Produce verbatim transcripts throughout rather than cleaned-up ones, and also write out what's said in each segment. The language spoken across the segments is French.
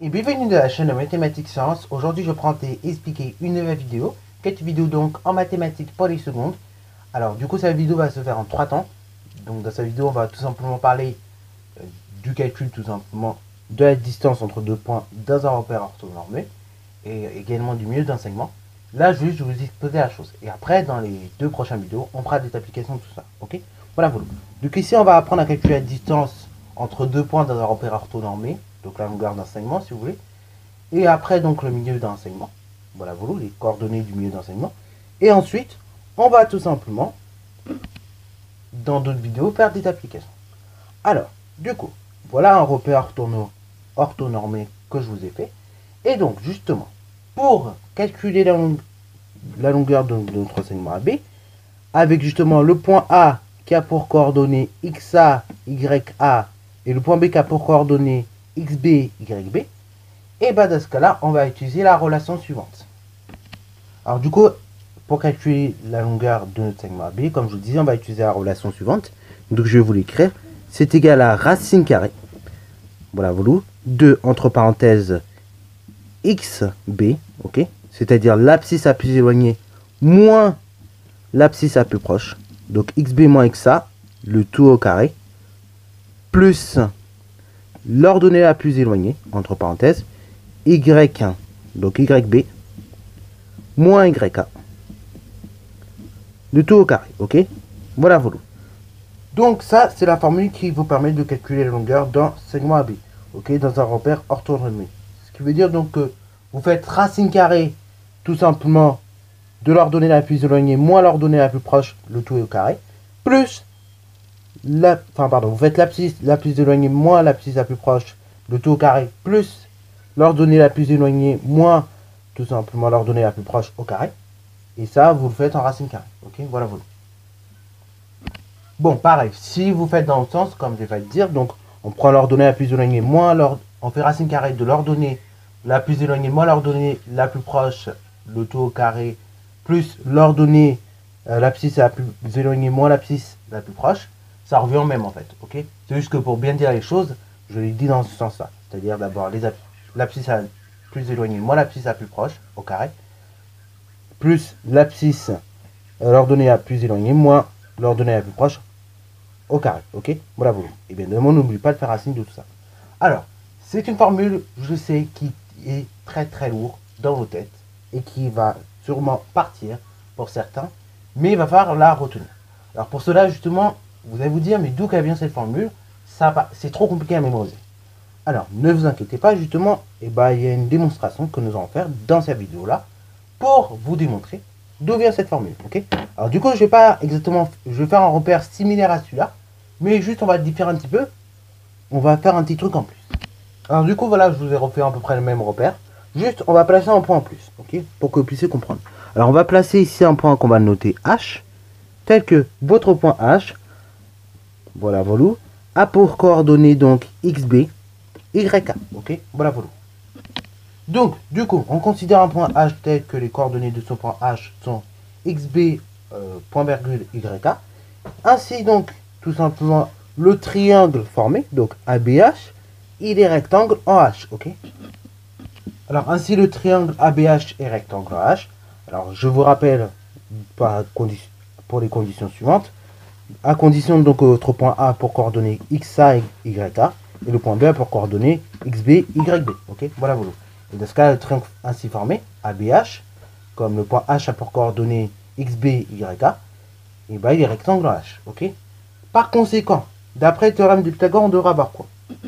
Et bienvenue dans la chaîne de Mathématiques Sciences. Aujourd'hui, je prends et expliquer une nouvelle vidéo. Cette vidéo donc en mathématiques pour les secondes. Alors, du coup, cette vidéo va se faire en trois temps. Donc, dans cette vidéo, on va tout simplement parler euh, du calcul, tout simplement, de la distance entre deux points dans un repère orthonormé et également du milieu d'enseignement. Là, juste, je vais vous exposer la chose. Et après, dans les deux prochaines vidéos, on fera des applications, tout ça. Ok? Voilà, voilà. Donc ici, on va apprendre à calculer la distance entre deux points dans un repère orthonormé. Donc la longueur d'enseignement, si vous voulez. Et après, donc, le milieu d'enseignement. Voilà, voilà, les coordonnées du milieu d'enseignement. Et ensuite, on va tout simplement, dans d'autres vidéos, faire des applications. Alors, du coup, voilà un repère orthonormé que je vous ai fait. Et donc, justement, pour calculer la, long la longueur de, de notre segment A B, avec justement le point A qui a pour coordonnées X A, Y A, et le point B qui a pour coordonnées X B, Y B, et bien dans ce cas-là, on va utiliser la relation suivante. Alors du coup, pour calculer la longueur de notre segment A B, comme je vous disais, on va utiliser la relation suivante. Donc je vais vous l'écrire. C'est égal à racine carrée. Voilà, voilà. deux entre parenthèses X B, ok. C'est-à-dire l'abscisse la plus éloignée moins l'abscisse la plus proche. Donc X B moins X A, le tout au carré, plus l'ordonnée la plus éloignée, entre parenthèses, Y un, donc Y B, moins Y A, le tout au carré, ok. Voilà, voilà. Donc ça, c'est la formule qui vous permet de calculer la longueur d'un segment A B, ok, dans un repère orthonormé. Ce qui veut dire donc que vous faites racine carrée, tout simplement, de l'ordonnée la plus éloignée moins l'ordonnée la plus proche, le tout au carré, plus la, enfin pardon, vous faites l'abscisse la plus éloignée moins l'abscisse la plus proche, le tout au carré, plus l'ordonnée la plus éloignée moins tout simplement l'ordonnée la plus proche au carré. Et ça, vous le faites en racine carrée. Ok, voilà, voilà. Bon, pareil, si vous faites dans le sens, comme je vais le dire, donc on prend l'ordonnée la plus éloignée moins l'ordonnée, on fait racine carrée de l'ordonnée la plus éloignée moins l'ordonnée la plus proche, le tout au carré, plus l'ordonnée euh, l'abscisse la plus éloignée moins l'abscisse la plus proche, ça revient au même en fait, ok. C'est juste que pour bien dire les choses, je l'ai dit dans ce sens-là, c'est-à-dire d'abord l'abscisse la plus éloignée moins l'abscisse la plus proche au carré, plus l'abscisse euh, l'ordonnée la plus éloignée moins l'ordonnée la plus proche au carré, ok. Voilà, voilà. Et bien évidemment, n'oublie pas de faire racine de tout ça. Alors, c'est une formule, je sais, qui est très très lourde dans vos têtes et qui va sûrement partir pour certains, mais il va falloir la retenir. Alors pour cela, justement, vous allez vous dire, mais d'où vient cette formule? Ça, c'est trop compliqué à mémoriser. Alors, ne vous inquiétez pas, justement, et ben, il y a une démonstration que nous allons faire dans cette vidéo-là pour vous démontrer d'où vient cette formule, ok. Alors du coup, je vais pas exactement, je vais faire un repère similaire à celui-là, mais juste on va le différer un petit peu. On va faire un petit truc en plus. Alors du coup, voilà, je vous ai refait à peu près le même repère. Juste, on va placer un point en plus, ok, pour que vous puissiez comprendre. Alors, on va placer ici un point qu'on va noter H, tel que votre point H, voilà, voilà, a pour coordonnées donc X B, Y A, ok, voilà, voilà. Donc, du coup, on considère un point H tel que les coordonnées de ce point H sont X B, euh, point virgule Y A. Ainsi, donc, tout simplement, le triangle formé, donc A B H, il est rectangle en H, ok. Alors, ainsi, le triangle A B H est rectangle en H. Alors, je vous rappelle, par pour les conditions suivantes, à condition donc votre point A pour coordonnées X A et Y A, et le point B pour coordonnées X B, Y B, ok. Voilà, voilà. Et dans ce cas, le triangle ainsi formé, A B H, comme le point H a pour coordonnées X B, Y A, et ben, il est rectangle en H, ok. Par conséquent, d'après le théorème de Pythagore, on devra avoir quoi?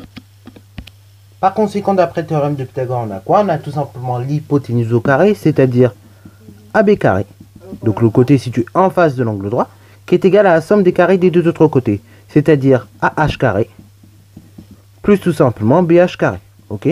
Par conséquent, d'après le théorème de Pythagore, on a quoi? On a tout simplement l'hypoténuse au carré, c'est-à-dire A B carré, donc le côté situé en face de l'angle droit, qui est égal à la somme des carrés des deux autres côtés, c'est-à-dire A H carré, plus tout simplement B H carré, ok.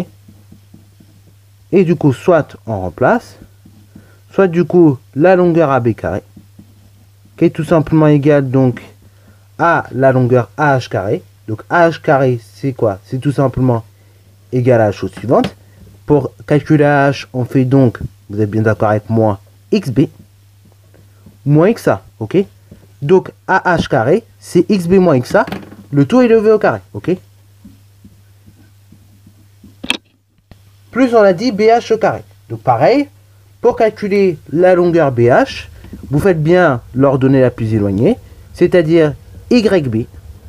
Et du coup, soit on remplace, soit du coup, la longueur A B carré, qui est tout simplement égale donc à la longueur A H carré. Donc A H carré, c'est quoi? C'est tout simplement égal à la chose suivante. Pour calculer H, on fait donc, vous êtes bien d'accord avec moi, X B moins X A, ok. Donc A H carré, c'est X B moins X A, le tout est élevé au carré, ok. plus on a dit B H au carré. Donc pareil, pour calculer la longueur B H, vous faites bien l'ordonnée la plus éloignée, c'est-à-dire Y B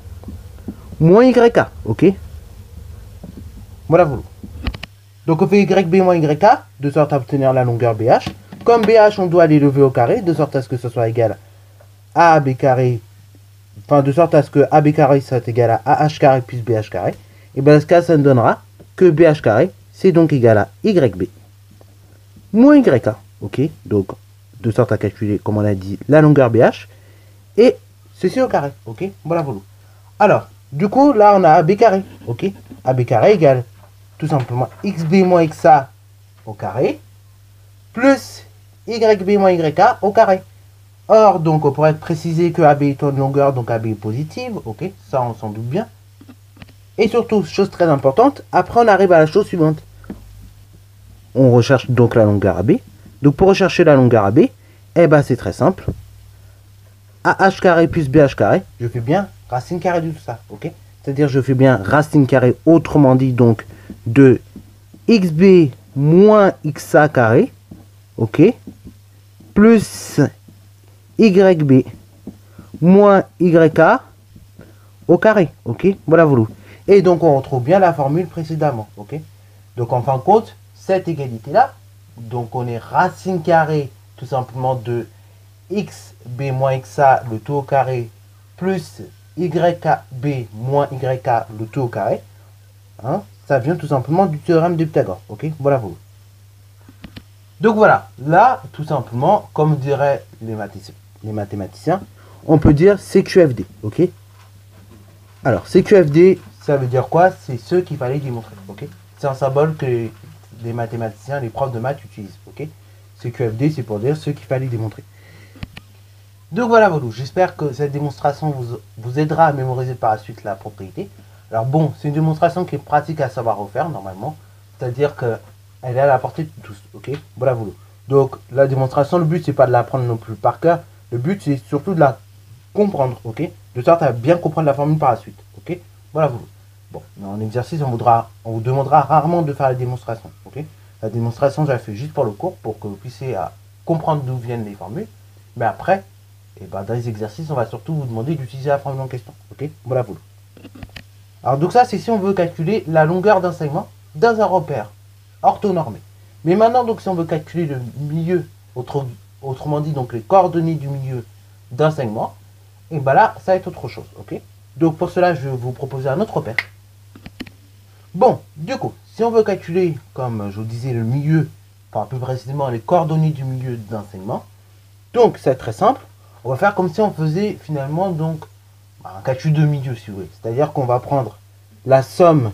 moins Y A, ok? Voilà vous. Donc on fait Y B moins Y A, de sorte à obtenir la longueur B H. Comme B H, on doit l'élever au carré, de sorte à ce que ce soit égal à A B carré, enfin de sorte à ce que A B carré soit égal à A H carré plus B H carré. Et bien dans ce cas, ça nous donnera que B H carré, c'est donc égal à Y B moins Y A, ok? Donc de sorte à calculer, comme on a dit, la longueur B H, et ceci au carré, ok? Voilà vous. Alors, du coup, là on a A B carré, ok? A B carré égale tout simplement X B moins X A au carré, plus Y B moins Y A au carré. Or, donc, on pourrait préciser que A B est une longueur, donc A B est positive, ok, ça on s'en doute bien. Et surtout, chose très importante, après on arrive à la chose suivante. On recherche donc la longueur A B. Donc pour rechercher la longueur A B, eh ben c'est très simple. A H carré plus B H carré, je fais bien racine carrée de tout ça, ok. C'est-à-dire je fais bien racine carrée, autrement dit donc de X B moins X A carré, ok, plus Y B moins Y A au carré, ok, voilà vous. Et donc on retrouve bien la formule précédemment, ok. Donc en fin de compte, cette égalité là, donc on est racine carrée tout simplement de X B moins X A le tout au carré plus Y B moins Y A le tout au carré, hein, ça vient tout simplement du théorème de Pythagore, ok, voilà vous. Donc voilà, là tout simplement, comme diraient les, mathématiciens, les mathématiciens, on peut dire C Q F D, ok. Alors C Q F D, ça veut dire quoi? C'est ce qu'il fallait démontrer, ok. C'est un symbole que les mathématiciens, les profs de maths utilisent, ok. C Q F D, c'est pour dire ce qu'il fallait démontrer. Donc voilà, voilà, j'espère que cette démonstration vous, vous aidera à mémoriser par la suite la propriété. Alors bon, c'est une démonstration qui est pratique à savoir refaire normalement, c'est-à-dire que elle est à la portée de tous, ok. Voilà, voilà. Donc la démonstration, le but c'est pas de l'apprendre non plus par cœur, le but c'est surtout de la comprendre, ok, de sorte à bien comprendre la formule par la suite, ok. Voilà, voilà. Bon, en exercice, on, voudra, on vous demandera rarement de faire la démonstration, ok. La démonstration, je la fais juste pour le cours, pour que vous puissiez à comprendre d'où viennent les formules, mais après, et ben, dans les exercices, on va surtout vous demander d'utiliser la formule en question, ok. Voilà, voilà. Alors donc ça, c'est si on veut calculer la longueur d'un segment dans un repère orthonormé. Mais maintenant, donc, si on veut calculer le milieu, autre, autrement dit, donc les coordonnées du milieu d'un segment, et ben là, ça va être autre chose, ok. Donc pour cela, je vais vous proposer un autre repère. Bon, du coup, si on veut calculer, comme je vous disais, le milieu, enfin plus précisément les coordonnées du milieu d'un segment, donc c'est très simple. On va faire comme si on faisait finalement donc un calcul de milieu, si vous voulez. C'est-à-dire qu'on va prendre la somme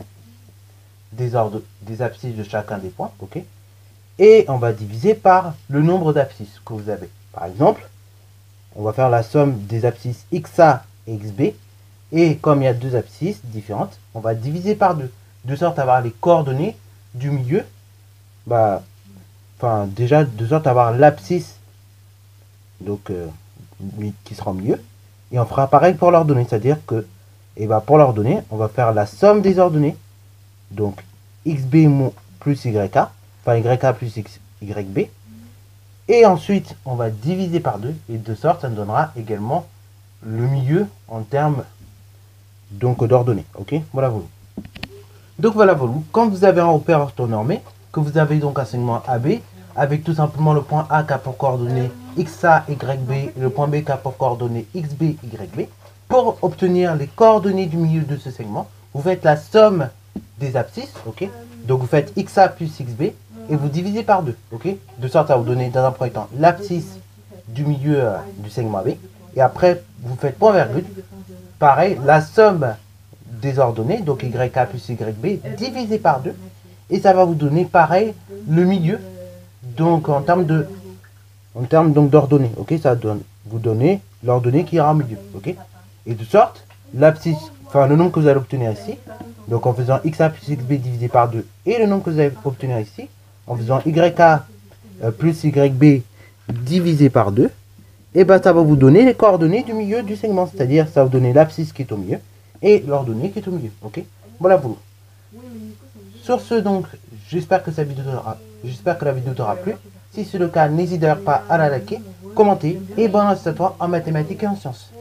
des ordres, des abscisses de chacun des points, ok, et on va diviser par le nombre d'abscisses que vous avez. Par exemple, on va faire la somme des abscisses X A et X B, et comme il y a deux abscisses différentes, on va diviser par deux, de sorte à avoir les coordonnées du milieu, bah, enfin déjà de sorte à avoir l'abscisse, donc euh, qui sera au milieu, et on fera pareil pour l'ordonnée, c'est-à-dire que, et bah, pour l'ordonnée, on va faire la somme des ordonnées, donc X B plus Y A, enfin Y A plus X, Y B, et ensuite on va diviser par deux, et de sorte ça nous donnera également le milieu en termes donc d'ordonnées, ok, voilà vous. Donc voilà vous, quand vous avez un repère orthonormé, que vous avez donc un segment A B, avec tout simplement le point A qui a pour coordonnées X A, Y B, et le point B qui a pour coordonnées X B, Y B, pour obtenir les coordonnées du milieu de ce segment, vous faites la somme des abscisses, ok, donc vous faites X A plus X B, et vous divisez par deux, ok, de sorte à vous donner dans un premier temps l'abscisse du milieu euh, du segment A B, et après vous faites point virgule, pareil, la somme des ordonnées, donc Y A plus Y B, divisé par deux, et ça va vous donner pareil le milieu, donc en termes de en termes donc d'ordonnées, ok, ça donne vous donner l'ordonnée qui ira au milieu, ok, et de sorte l'abscisse, enfin le nombre que vous allez obtenir ici, donc en faisant X A plus X B divisé par deux, et le nombre que vous allez obtenir ici, en faisant Y A euh, plus Y B divisé par deux, et ben ça va vous donner les coordonnées du milieu du segment, c'est-à-dire ça va vous donner l'abscisse qui est au milieu et l'ordonnée qui est au milieu, ok, voilà vous. Sur ce donc, J'espère que, cette vidéo t'aura- j'espère que la vidéo t'aura plu. Si c'est le cas, n'hésite d'ailleurs pas à la liker, commenter et bonne à toi en mathématiques et en sciences.